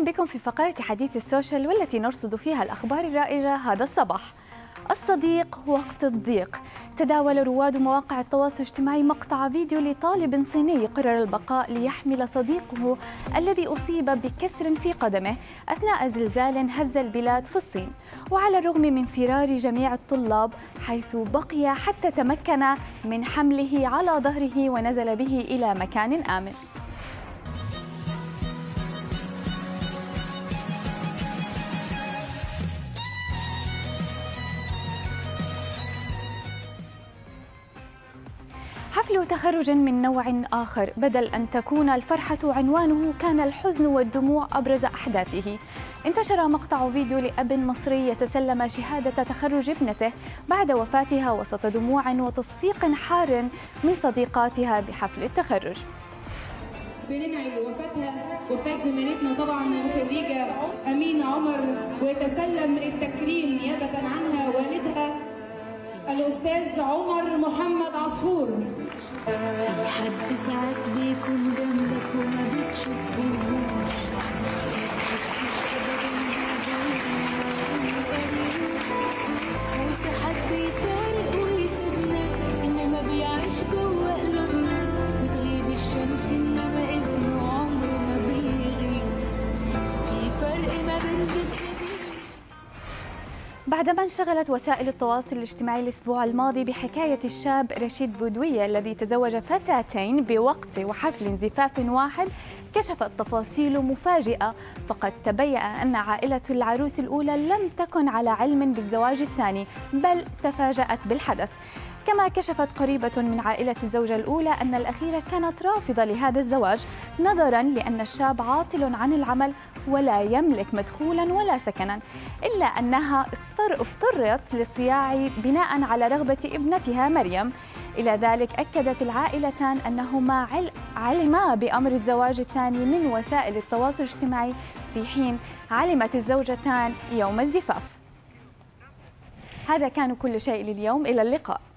أهلا بكم في فقرة حديث السوشيال والتي نرصد فيها الأخبار الرائجة هذا الصباح. الصديق وقت الضيق. تداول رواد مواقع التواصل الاجتماعي مقطع فيديو لطالب صيني قرر البقاء ليحمل صديقه الذي أصيب بكسر في قدمه أثناء زلزال هز البلاد في الصين، وعلى الرغم من فرار جميع الطلاب حيث بقي حتى تمكن من حمله على ظهره ونزل به إلى مكان آمن. حفل تخرج من نوع آخر، بدل أن تكون الفرحة عنوانه كان الحزن والدموع أبرز أحداثه. انتشر مقطع فيديو لأب مصري يتسلم شهادة تخرج ابنته بعد وفاتها وسط دموع وتصفيق حار من صديقاتها بحفل التخرج. بننعي وفاة زميلتنا طبعا الخريجة أمينة عمر، ويتسلم التكريم نيابة عنها والدها الأستاذ عمر محمد عصفور. في حد ساعات بيكون جنبك وما بتشوفوش، وفي حد يفارق ويسيبنا إنما بيعيش جوه قلوبنا، وتغيب الشمس إنما اسمه عمره ما بيغيب، في فرق ما بين جسمنا. بعدما انشغلت وسائل التواصل الاجتماعي الأسبوع الماضي بحكاية الشاب رشيد بودوية الذي تزوج فتاتين بوقت وحفل زفاف واحد، كشفت تفاصيل مفاجئة، فقد تبين أن عائلة العروس الأولى لم تكن على علم بالزواج الثاني، بل تفاجأت بالحدث. كما كشفت قريبة من عائلة الزوجة الأولى أن الأخيرة كانت رافضة لهذا الزواج نظراً لأن الشاب عاطل عن العمل ولا يملك مدخولاً ولا سكناً، إلا أنها اضطرت للصياع بناء على رغبة ابنتها مريم. إلى ذلك أكدت العائلتان أنهما علما بأمر الزواج الثاني من وسائل التواصل الاجتماعي، في حين علمت الزوجتان يوم الزفاف. هذا كان كل شيء لليوم، إلى اللقاء.